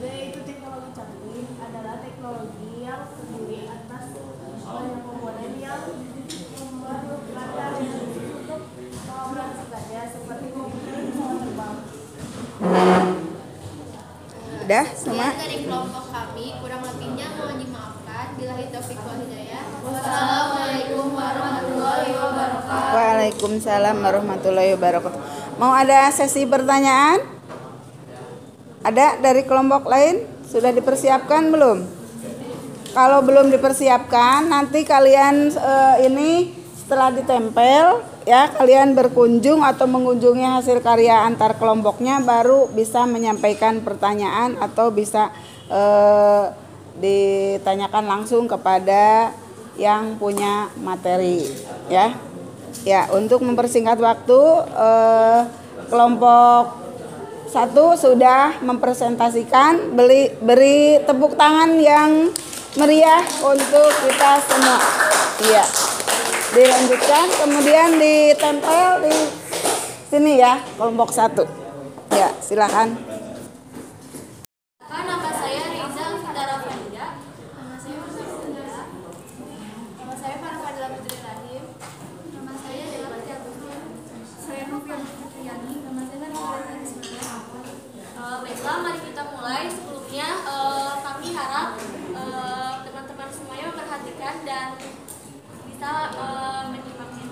yaitu teknologi canggih, adalah teknologi yang terdiri atas banyak komponen yang memerlukan daya untuk mengoperasikannya, seperti komputer pesawat terbang. Udah semua? Dari kelompok kami, kurang lebihnya mohon dimaafkan. Billahi taufiq wal hidayah. Wassalamualaikum warahmatullahi wabarakatuh. Waalaikumsalam warahmatullahi wabarakatuh. Mau ada sesi pertanyaan? Ada dari kelompok lain? Sudah dipersiapkan belum? Kalau belum dipersiapkan, nanti kalian ini setelah ditempel ya, kalian berkunjung atau mengunjungi hasil karya antar kelompoknya, baru bisa menyampaikan pertanyaan atau bisa ditanyakan langsung kepada yang punya materi ya. Ya, untuk mempersingkat waktu, kelompok 1 sudah mempresentasikan. Beri tepuk tangan yang meriah untuk kita semua. Iya. Dilanjutkan, kemudian ditempel di sini ya, kelompok 1. Ya, silakan. Nama saya Riza Fitara Farida. Nama saya Farfadila Putri Rahim. Nama saya Delati Agustin. Saya Novian Fitriani. Nama saya Nurulina Ismail. Baiklah, mari kita mulai. Sebelumnya kami harap teman-teman semuanya memperhatikan dan bisa menyimaknya.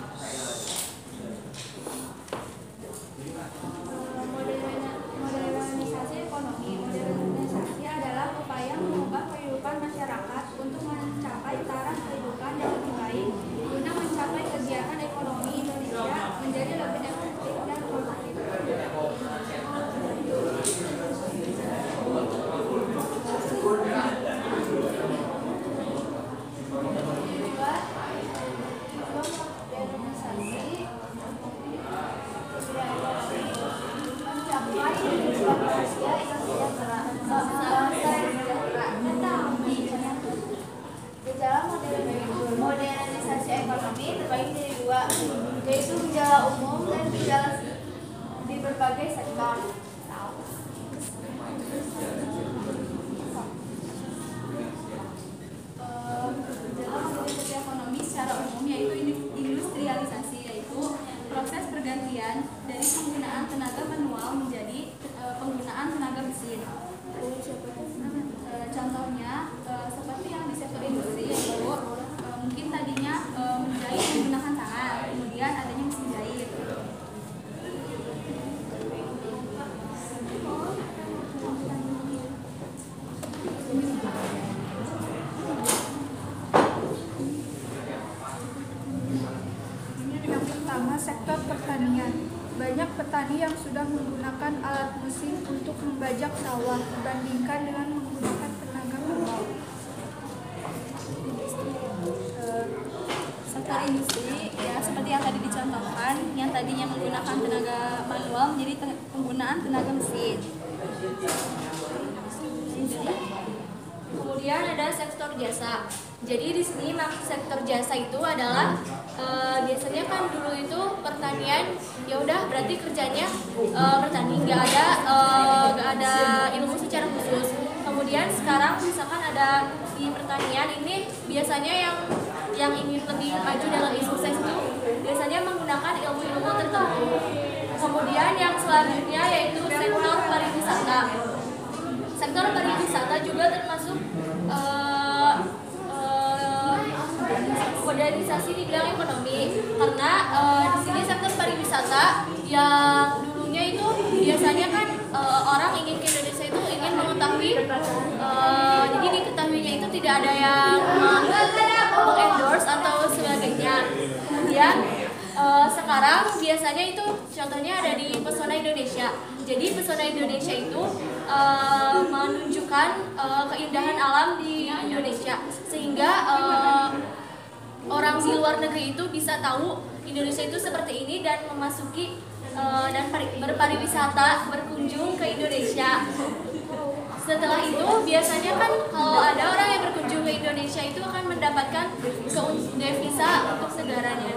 Modernisasi ekonomi. Modernisasi adalah upaya mengubah kehidupan masyarakat untuk mencapai taraf kehidupan yang lebih baik, guna mencapai kegiatan ekonomi Indonesia menjadi lebih efektif dan kompetitif. Gejala modernisasi ekonomi terbagi dari 2, yaitu gejala umum dan gejala di berbagai sektor. Gejala modernisasi ekonomi secara umum yaitu industrialisasi, yaitu proses pergantian dari penggunaan tenaga manual menjadi penggunaan tenaga mesin. Contohnya seperti yang di sektor industri, yaitu mungkin tadinya menjahit menggunakan tangan, kemudian adanya mesin jahit. Yang pertama, sektor pertanian. Banyak petani yang sudah menggunakan alat mesin untuk membajak sawah dibandingkan dengan menggunakan tenaga manual. Sektor industri, ya seperti yang tadi dicontohkan, yang tadinya menggunakan tenaga manual menjadi penggunaan tenaga mesin. Kemudian ada sektor jasa. Jadi di sini maksud sektor jasa itu adalah biasanya kan dulu itu pertanian, ya udah berarti kerjanya bertani, nggak ada ilmu secara khusus. Kemudian sekarang misalkan ada di pertanian ini biasanya yang ingin lebih maju dalam sukses itu biasanya menggunakan ilmu-ilmu tertentu. Kemudian yang selanjutnya yaitu sektor pariwisata. Sektor pariwisata juga termasuk modernisasi di bidang ekonomi, karena di sini sektor pariwisata yang dulunya itu biasanya kan orang ingin ke Indonesia itu ingin mengetahui, jadi diketahuinya itu tidak ada yang mengendorse atau sebagainya. Kemudian sekarang biasanya itu contohnya ada di Pesona Indonesia. Jadi Pesona Indonesia itu menunjukkan keindahan alam di Indonesia, sehingga orang di luar negeri itu bisa tahu Indonesia itu seperti ini dan memasuki dan berpariwisata, berkunjung ke Indonesia. Setelah itu biasanya kan kalau ada orang yang berkunjung ke Indonesia itu akan mendapatkan devisa untuk negaranya.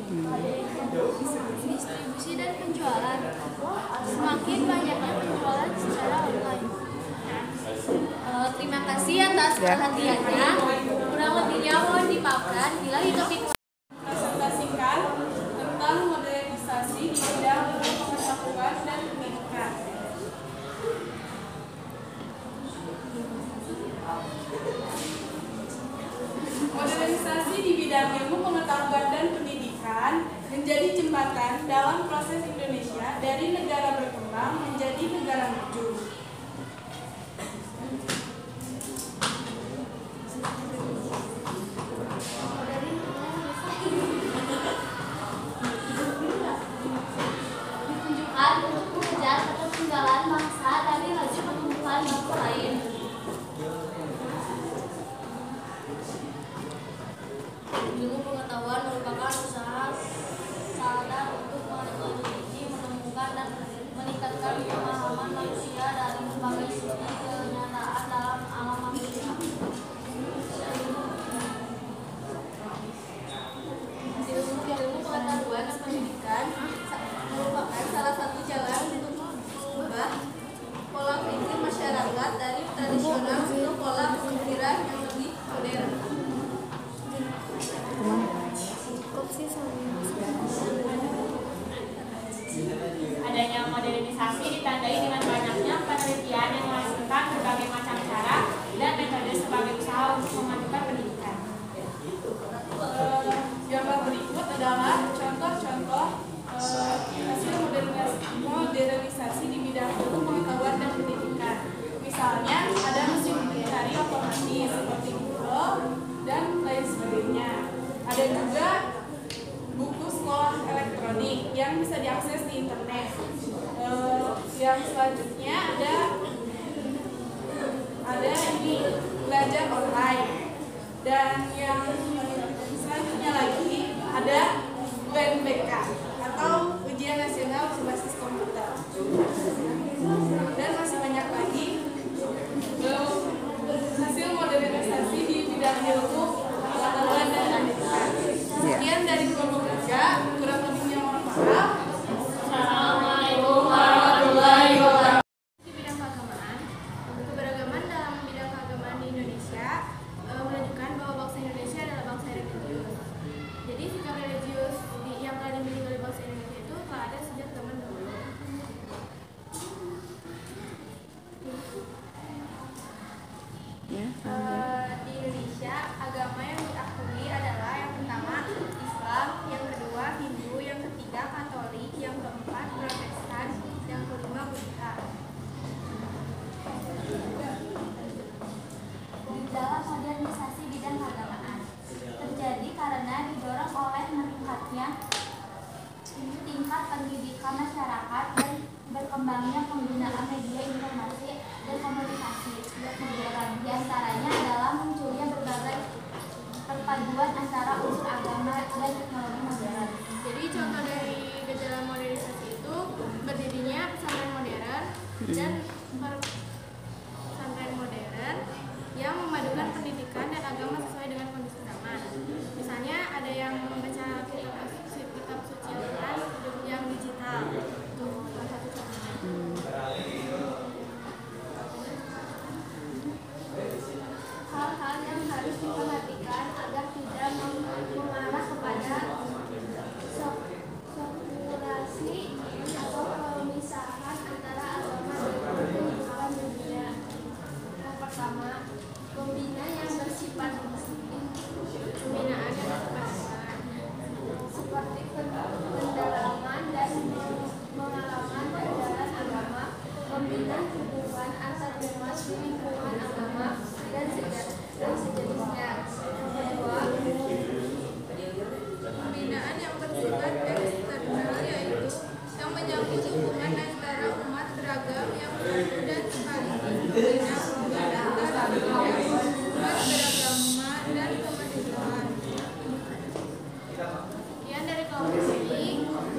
Distribusi dan penjualan. Semakin banyaknya penjualan secara online. Terima kasih atas Ya. perhatiannya. Kurang lebihnya mohon dimaafkan bila di topik Presentasikan tentang modernisasi di bidang pengetahuan dan pendidikan. Modernisasi di bidang ilmu pengetahuan dan pendidikan menjadi jembatan dalam proses Indonesia dari negara berkembang menjadi negara maju. ditunjukkan untuk mengejar ketertinggalan bangsa dari laju pertumbuhan bangsa lain. Ilmu pengetahuan merupakan usaha sadar untuk meneliti, menemukan, dan meningkatkan pemahaman manusia dari berbagai segi kenyataan dalam alam manusia. Ilmu pengetahuan dan pendidikan merupakan salah satu jalan untuk mengubah pola pikir masyarakat dari tradisional ke pola pemikiran yang lebih modern. Adanya modernisasi ditandai dengan banyaknya penelitian yang menghasilkan berbagai macam cara dan metode sebagai usaha untuk memajukan pendidikan. Gambar berikut adalah contoh-contoh hasil modernisasi di bidang ilmu pengetahuan dan pendidikan. Misalnya ada mesin pencari otomatis seperti Google dan lain sebagainya. Ada juga buku sekolah elektronik yang bisa diakses di internet. Yang selanjutnya ada ini belajar online. Dan yang selanjutnya lagi ada UNBK atau Ujian Nasional Berbasis Komputer. Dan masih banyak lagi hasil modernisasi di bidang ilmu pengetahuan dan pendidikan. Sekian dari kelompok 3, kurang lebihnya mohon maaf. Assalamualaikum warahmatullahi wabarakatuh. Di bidang keagamaan, keberagaman dalam bidang keagamaan di Indonesia menunjukkan bahwa bangsa Indonesia adalah bangsa religius. Jadi sikap religius yang telah dimiliki oleh bangsa Indonesia itu telah ada sejak zaman dahulu. Di Indonesia, agama yang diakui adalah yang pertama Islam, yang kedua Hindu, yang ketiga Katolik, yang keempat Protestan, yang kelima Buddha. Dalam modernisasi bidang keagamaan terjadi karena didorong oleh meningkatnya tingkat pendidikan masyarakat dan berkembangnya penggunaan media informasi dan komunikasi. Di antaranya adalah munculnya berbagai perpaduan antara unsur agama dan teknologi modern. Jadi contoh dari gejala modernisasi itu berdirinya pesantren modern dan pesantren modern yang memadukan pendidikan dan agama sesuai dengan kondisi zaman. Misalnya ada yang membaca kitab suci Al-Quran yang digital. Itu salah satu contohnya. Hal-hal yang harus diperhatikan agar tidak mengarah kepada sekulasi atau pemisahan antara agama dan kehidupan dunia. Yang pertama, pembinaan yang bersifat Pembinaan yang bersifat seperti pendalaman dan pengalaman ajaran agama, pembinaan hubungan antar umat di lingkungan agama, dan sejenisnya. Yang kedua, pembinaan yang bersifat eksternal, yaitu yang menyangkut hubungan antara umat beragam yang satu dan sekaligus membina hubungan antara umat beragama dan kemanusiaan. Sekian dari kelompok ini.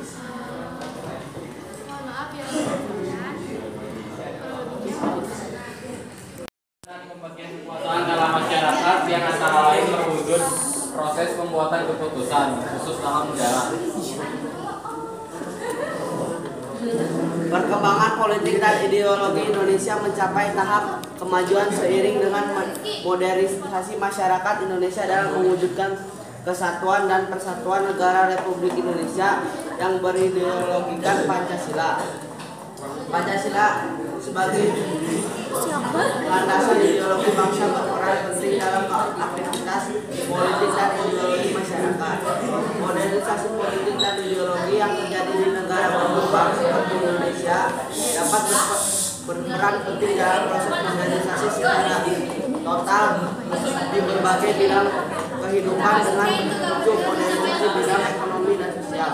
Mohon maaf ya teman-teman. Kalau lebihnya mohon dimaafkan. Dan pembagian kekuasaan dalam masyarakat yang antara lain berwujud proses pembuatan keputusan khusus dalam negara. Perkembangan politik dan ideologi Indonesia mencapai tahap kemajuan seiring dengan modernisasi masyarakat Indonesia dalam mewujudkan kesatuan dan persatuan negara Republik Indonesia yang berideologikan Pancasila. Pancasila sebagai landasan ideologi bangsa berperan penting dalam aktivitas politik dan ideologi masyarakat. Modernisasi politik dan ideologi yang terjadi di negara berkembang seperti Indonesia dapat berperan penting dalam proses modernisasi secara total di berbagai bidang kehidupan dengan menuju modernisasi bidang ekonomi dan sosial.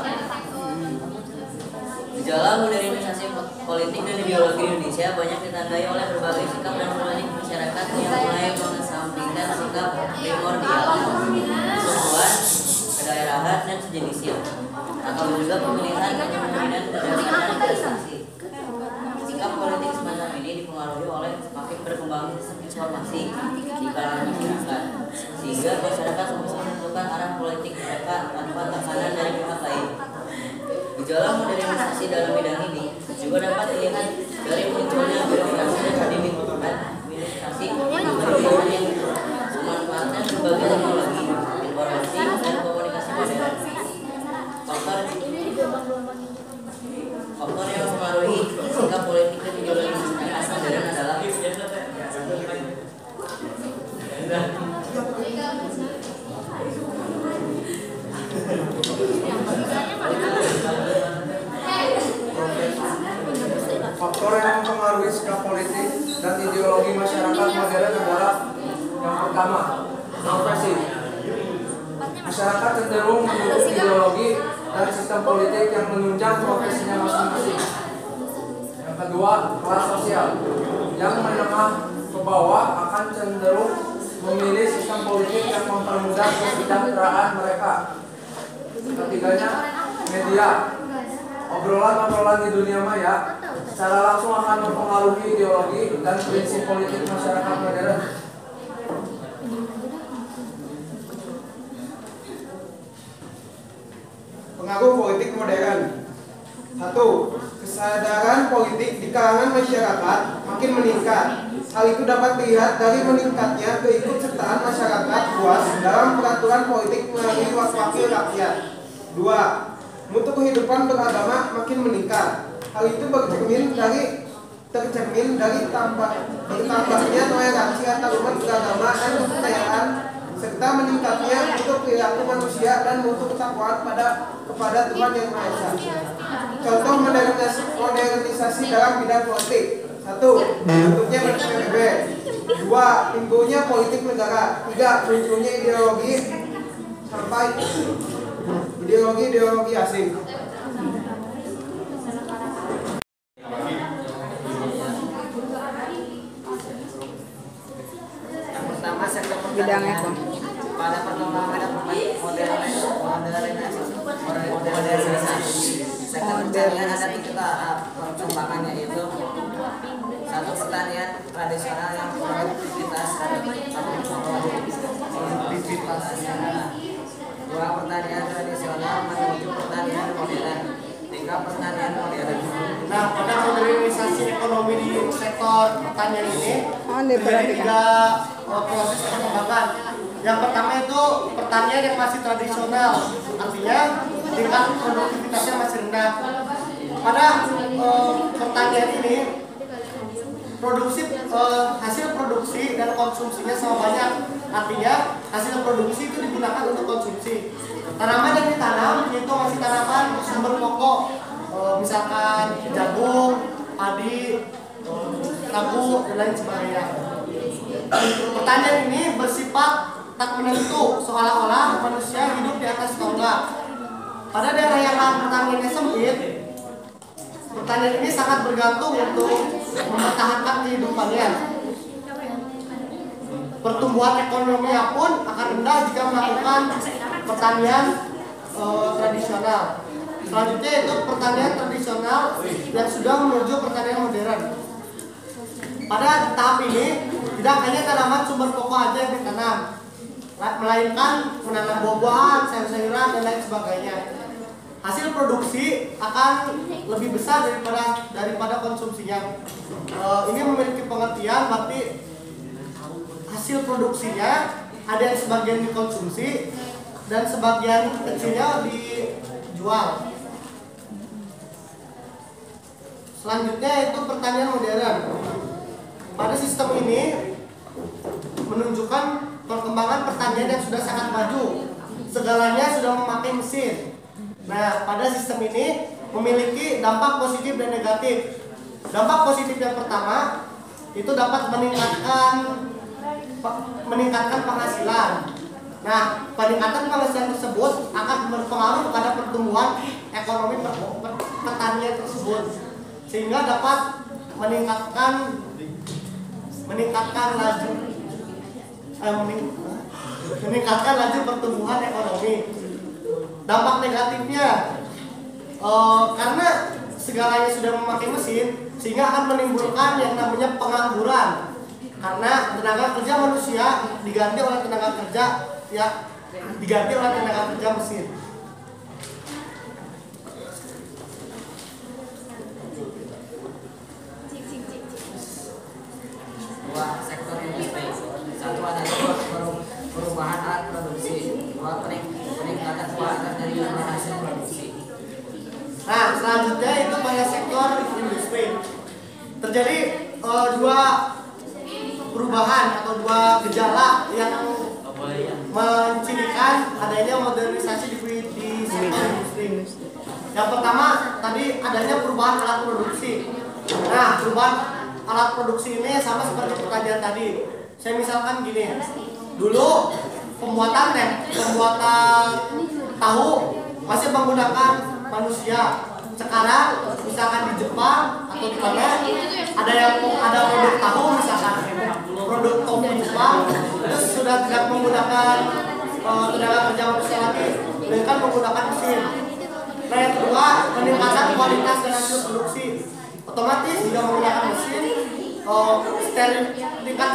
Gejala modernisasi politik dan ideologi Indonesia banyak ditandai oleh berbagai sikap dan politik masyarakat yang mulai mengesampingkan sikap primordial, persatuan, kedaerahan, dan sejenisnya, atau juga pemilihan kepemimpinan berdasarkan prestasi. Sikap politik semacam ini dipengaruhi oleh semakin berkembangnya sistem informasi di kalangan masyarakat, sehingga masyarakat bisa menentukan arah politik mereka tanpa tekanan dari pihak lain. Gejala modernisasi dalam bidang ini juga dapat dilihat dari munculnya birokrasi dan administrasi pemerintahan yang memanfaatkan berbagai teknologi, informasi, dan komunikasi modern. Faktor yang mempengaruhi sikap politik dan ideologi masyarakat modern adalah faktor yang mempengaruhi sikap politik dan ideologi masyarakat modern adalah yang pertama, profesi. Masyarakat cenderung mendukung ideologi dan sistem politik yang menunjang profesinya masing-masing. Yang kedua, kelas sosial. Yang menengah ke bawah akan cenderung memilih sistem politik yang mempermudah kesejahteraan mereka. Ketiganya, media. Obrolan-obrolan di dunia maya secara langsung akan mempengaruhi ideologi dan prinsip politik masyarakat modern. Pengaruh politik modern. 1. Kesadaran politik di kalangan masyarakat makin meningkat. Hal itu dapat dilihat dari meningkatnya keikutsertaan masyarakat luas dalam peraturan politik melalui wakil rakyat. 2. Mutu kehidupan beragama makin meningkat. Hal itu tercermin dari bertambahnya toleransi antar umat beragama dan kepercayaan serta meningkatnya mutu perilaku manusia dan mutu ketakwaan kepada Tuhan Yang Maha Esa. Contoh modernisasi dalam bidang politik. 1. Bentuknya PBB. 2. Timbulnya politik negara. 3. Munculnya ideologi sampai ideologi asing. Yang pertama, sektor Bidang pertanian. eko. Pada perkembangan modernisasi sektor pertanian ada 3 tahap perkembangan, yaitu 1. Pertanian tradisional yang produktivitas 2. Pertanian tradisional menuju pertanian modern. 3. Pertanian modern. Nah, pada modernisasi ekonomi di sektor pertanian ini diperhatikan. 3 proses perkembangan. Yang pertama itu pertanian yang masih tradisional, artinya tingkat produktivitasnya masih rendah. Pada pertanian ini hasil produksi dan konsumsinya sama banyak, artinya hasil produksi itu digunakan untuk konsumsi. Tanaman yang ditanam itu masih tanaman sumber pokok, misalkan jagung, padi, tabu, dan lain sebagainya. Pertanian ini bersifat tak menentu, seolah-olah manusia hidup di atas tonggak. Pada daerah yang lahan pertaniannya sempit, pertanian ini sangat bergantung untuk mempertahankan kehidupannya. Pertumbuhan ekonominya pun akan rendah jika melakukan pertanian tradisional. Selanjutnya itu pertanian tradisional yang sudah menuju pertanian modern. Pada tahap ini tidak hanya tanaman sumber pokok aja yang ditanam, melainkan menanam buah-buahan, sayur-sayuran, dan lain sebagainya. hasil produksi akan lebih besar daripada konsumsinya. Ini memiliki pengertian berarti hasil produksinya ada yang sebagian dikonsumsi dan sebagian kecilnya dijual. Selanjutnya itu pertanian modern. Pada sistem ini menunjukkan perkembangan pertanian yang sudah sangat maju. Segalanya sudah memakai mesin. Nah, pada sistem ini memiliki dampak positif dan negatif. Dampak positif yang pertama itu dapat meningkatkan penghasilan. Nah, peningkatan penghasilan tersebut akan berpengaruh pada pertumbuhan ekonomi pertanian tersebut, sehingga dapat meningkatkan laju pertumbuhan ekonomi. Dampak negatifnya, karena segalanya sudah memakai mesin, sehingga akan menimbulkan yang namanya pengangguran. Karena tenaga kerja manusia diganti oleh tenaga kerja mesin. Dua, sektor industri. Satu adalah perubahan alat produksi. Dua, peningkatan kualitas dari hasil produksi. Nah, selanjutnya itu pada sektor industri. Terjadi dua perubahan atau dua gejala yang mencirikan adanya modernisasi di sektor industri. Yang pertama tadi adanya perubahan alat produksi. Nah, perubahan alat produksi ini sama seperti pertanyaan tadi. Saya misalkan gini, dulu pembuatan tahu masih menggunakan manusia. Sekarang misalkan di Jepang atau di mana ada produk tahu, misalkan produk tofu Jepang, terus sudah tidak menggunakan tenaga kerja manusia lagi, melainkan menggunakan mesin. Nah, yang kedua, peningkatan kualitas dan hasil produksi. Otomatis jika menggunakan mesin, tingkat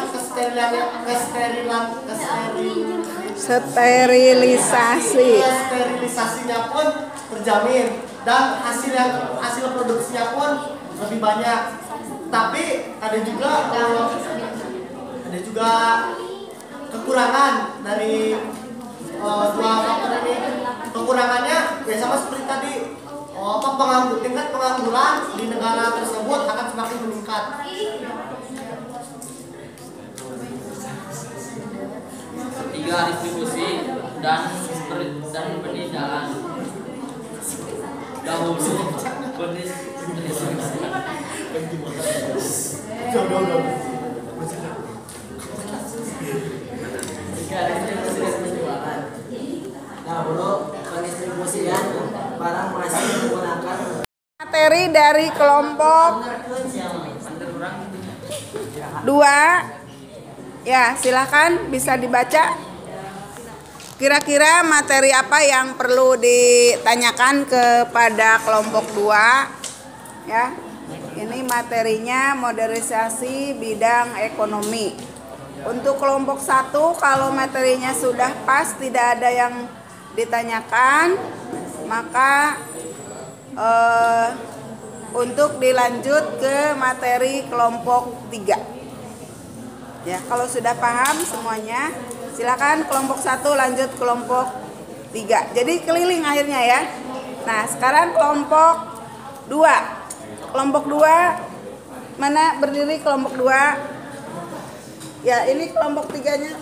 sterilisasinya pun terjamin dan hasil produksinya pun lebih banyak. Tapi ada juga kekurangan dari dua faktor ini. Kekurangannya ya sama seperti tadi, tingkat pengangguran di negara tersebut akan semakin meningkat. Tiga, distribusi dan penindakan. Dahulu pendistribusian barang masih menggunakan materi dari kelompok 2. Ya, silakan bisa dibaca. Kira-kira materi apa yang perlu ditanyakan kepada kelompok 2? Ya. Ini materinya modernisasi bidang ekonomi. Untuk kelompok 1, kalau materinya sudah pas, tidak ada yang ditanyakan, maka untuk dilanjut ke materi kelompok 3. Ya, kalau sudah paham semuanya, silakan kelompok 1 lanjut kelompok 3. Jadi keliling akhirnya ya. Nah, sekarang kelompok 2. Kelompok 2 mana berdiri kelompok 2? Ya, ini kelompok 3-nya.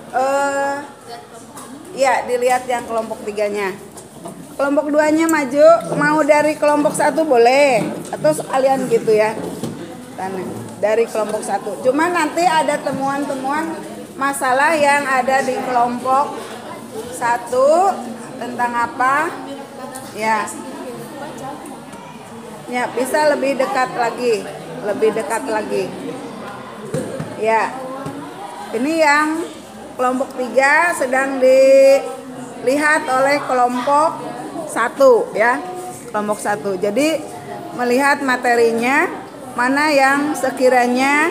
Ya, dilihat yang kelompok 3-nya. Kelompok 2-nya maju, mau dari kelompok 1 boleh, atau sekalian gitu ya. Dari kelompok 1. Cuma nanti ada temuan-temuan masalah yang ada di kelompok 1 tentang apa? Ya. Ya, bisa lebih dekat lagi. Ya. Ini yang kelompok 3 sedang dilihat oleh kelompok 1 ya. Kelompok 1. Jadi melihat materinya mana yang sekiranya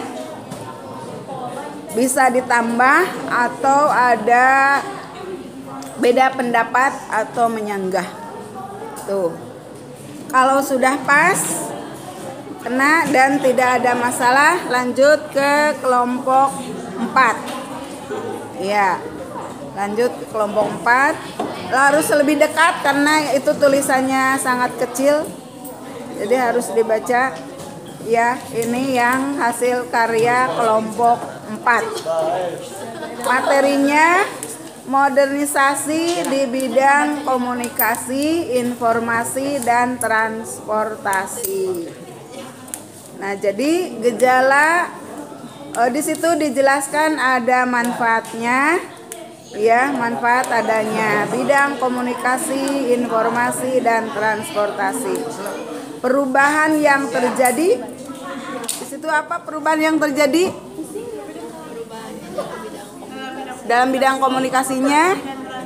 bisa ditambah atau ada beda pendapat atau menyanggah. Tuh. Kalau sudah pas, kena dan tidak ada masalah, lanjut ke kelompok 4. Ya, lanjut ke kelompok 4. Harus lebih dekat karena itu tulisannya sangat kecil, jadi harus dibaca. Ya, ini yang hasil karya kelompok 4. Materinya modernisasi di bidang komunikasi, informasi, dan transportasi. Nah, jadi gejala di situ dijelaskan ada manfaatnya, ya, manfaat adanya bidang komunikasi, informasi, dan transportasi. Perubahan yang terjadi di situ apa? Perubahan yang terjadi dalam bidang komunikasinya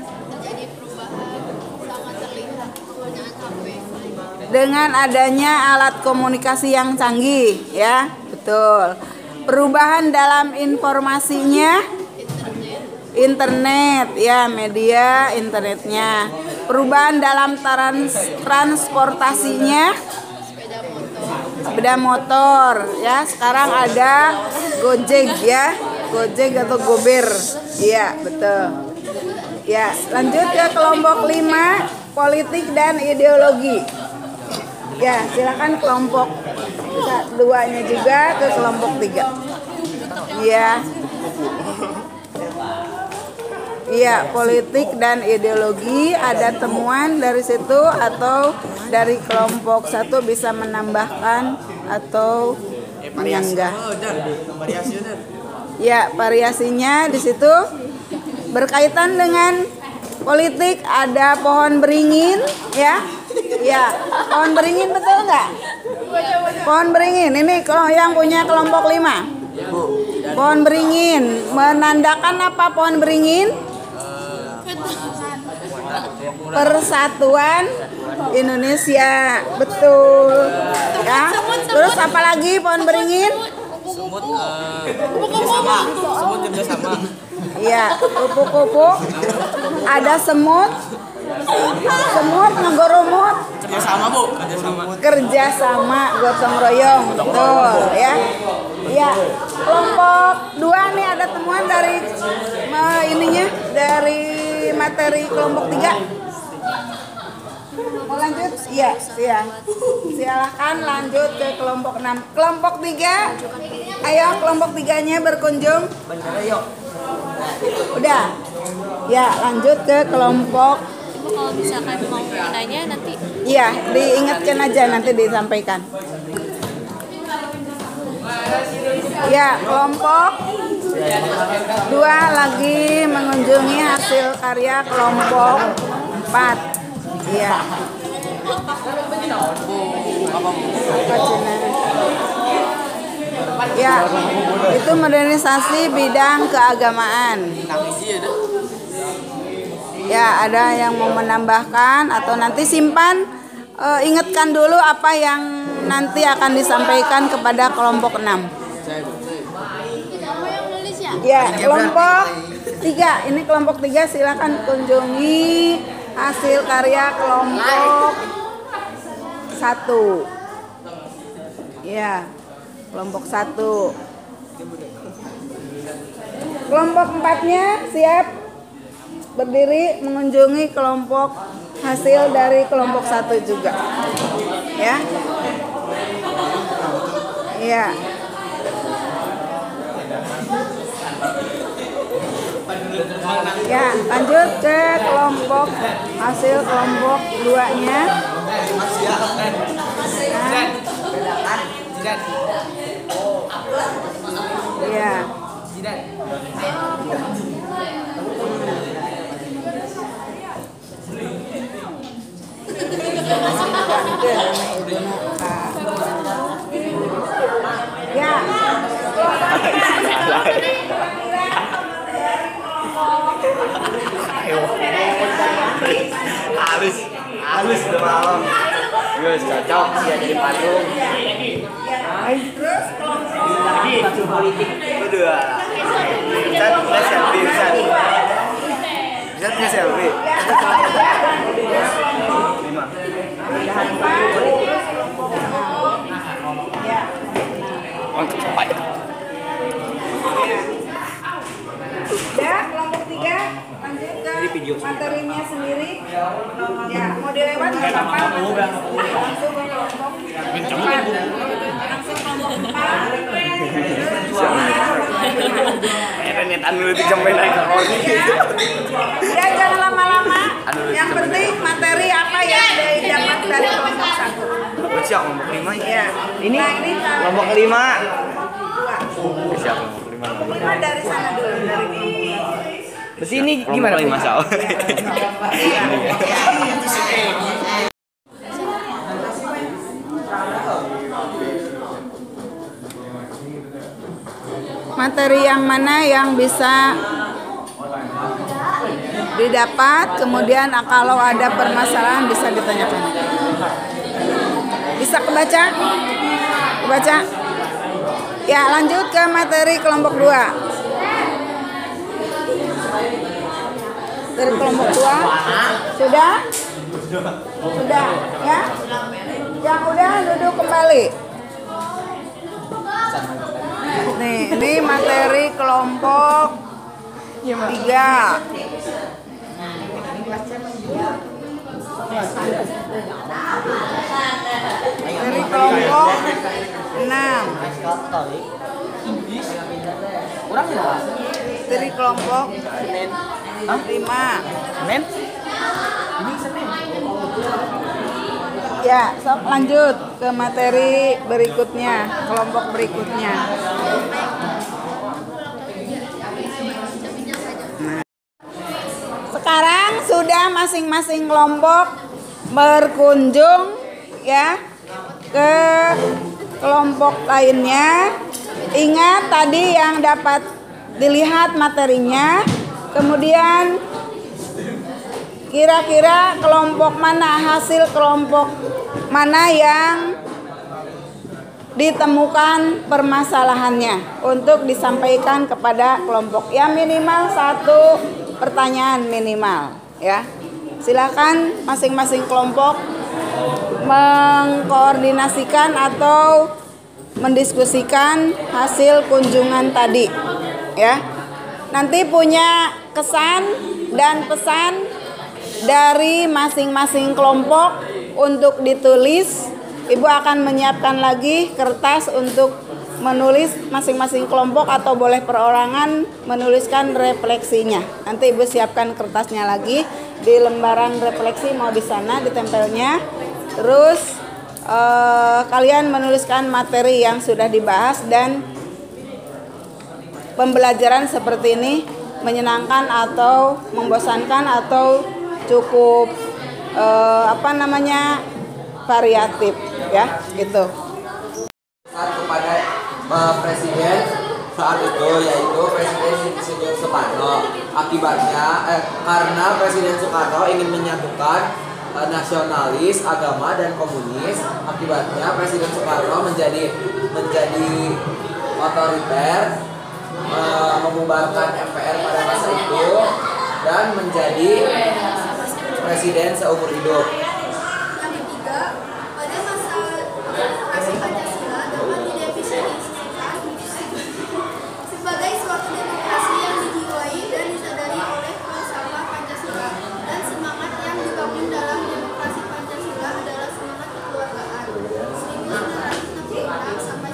dengan adanya alat komunikasi yang canggih, ya, betul. Perubahan dalam informasinya, internet, ya, media internetnya. Perubahan dalam transportasinya, sepeda motor, ya. Sekarang ada Gojek, ya, Gojek atau Gober, iya, betul. Ya, lanjut ke kelompok 5, politik dan ideologi. Ya, silakan kelompok 2-nya juga ke kelompok 3. Iya. Iya, politik dan ideologi, ada temuan dari situ atau dari kelompok 1 bisa menambahkan atau menyanggah. Ya, variasinya di situ berkaitan dengan politik, ada pohon beringin, ya. Ya, pohon beringin betul nggak? Pohon beringin, ini kalau yang punya kelompok 5. Pohon beringin, menandakan apa pohon beringin? Persatuan Indonesia, betul. Ya, terus apa lagi pohon beringin? Semut kerjasama. Semut kerjasama. Iya, kupu-kupu. Ada semut. Semut ngegoromot. Kerjasama, Bu. Kerjasama, gotong royong, betul, ya. Iya. Kelompok 2 nih ada temuan dari ininya, dari materi kelompok 3. Mau lanjut? Iya, iya. Silahkan lanjut ke kelompok 6. Kelompok 3, ayo kelompok 3-nya berkunjung. Udah. Ya, lanjut ke kelompok. Ibu kalau misalkan mau nanya nanti. Iya, diingatkan aja nanti disampaikan. Ya, kelompok 2 lagi mengunjungi hasil karya kelompok 4. Iya. Ya, itu modernisasi bidang keagamaan. Ya, ada yang mau menambahkan atau nanti simpan, ingatkan dulu apa yang nanti akan disampaikan kepada kelompok 6. Ya, kelompok 3. Ini kelompok 3 silakan kunjungi hasil karya kelompok 1. Ya, kelompok 1. Kelompok 4-nya siap berdiri mengunjungi kelompok hasil dari kelompok 1 juga. Ya. Iya. Ya, lanjut ke kelompok hasil kelompok 2-nya. Ya. Ya. Halus udah malam. Guys, cocok sih jadi patung. Terus Lagi politik. Udah. Bisa selfie, bisa. Bisa selfie. 5. materinya sendiri. Ya, mau dilewat nggak apa-apa. Langsung ke kelompok 4. Langsung kelompok 4. Ya, jangan lama-lama. Yang penting materi apa yang didapat dari kelompok 1. Siap kelompok 5 ya. Ini kelompok 5. Siap kelompok 5. 5 dari sana dulu dari Terus ini gimana? Kelompok 5 materi yang mana yang bisa didapat, kemudian kalau ada permasalahan bisa ditanyakan. Bisa kebaca? Kebaca? Ya, lanjut ke materi kelompok 2. Dari kelompok 2 sudah? Sudah, ya? Yang udah duduk kembali. Nih, ini materi kelompok 3. Dari kelompok 6. Dari kelompok 5. Ya, sok lanjut ke materi berikutnya, kelompok berikutnya. Nah, sekarang sudah masing-masing kelompok berkunjung ya ke kelompok lainnya. Ingat tadi yang dapat dilihat materinya, kemudian kira-kira kelompok mana, hasil kelompok mana yang ditemukan permasalahannya untuk disampaikan kepada kelompok. Ya minimal 1 pertanyaan minimal ya. Silakan masing-masing kelompok mengkoordinasikan atau mendiskusikan hasil kunjungan tadi ya. Nanti punya kesan dan pesan dari masing-masing kelompok untuk ditulis. Ibu akan menyiapkan lagi kertas untuk menulis masing-masing kelompok atau boleh perorangan menuliskan refleksinya. Nanti Ibu siapkan kertasnya lagi di lembaran refleksi, mau di sana ditempelnya. Terus kalian menuliskan materi yang sudah dibahas dan pembelajaran seperti ini menyenangkan atau membosankan atau cukup variatif ya gitu. Kepada Presiden saat itu, yaitu Presiden Insinyur Soekarno. Akibatnya karena Presiden Soekarno ingin menyatukan nasionalis, agama dan komunis, akibatnya Presiden Soekarno menjadi otoriter, membubarkan MPR pada masa itu dan menjadi presiden seumur hidup. Yang ketiga, pada masa demokrasi Pancasila dapat didefinisikan sebagai suatu demokrasi yang dijiwai dan disadari oleh filsafat Pancasila, dan semangat yang dibangun dalam demokrasi Pancasila adalah semangat kekeluargaan. 1966 sampai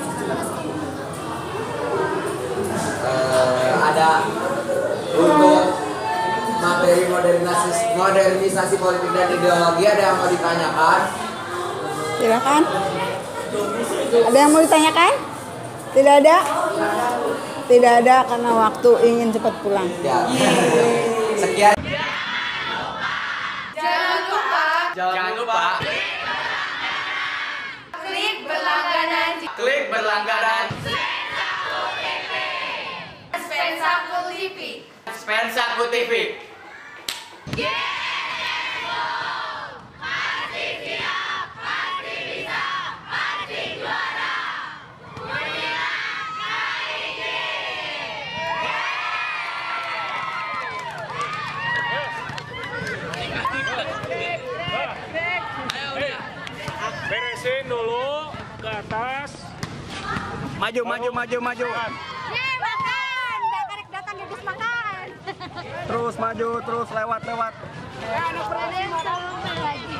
1975. Ada untuk materi modernisasi politik dan ideologi, ada yang mau ditanyakan? Silakan. Ada yang mau ditanyakan? Tidak ada? Tidak ada karena waktu ingin cepat pulang. Ya. Sekian. Jangan lupa klik berlangganan Spensaku TV. Beresin dulu ke atas. Maju. Makan, datang makan. Terus maju, terus lewat. Ada yang selalu lagi.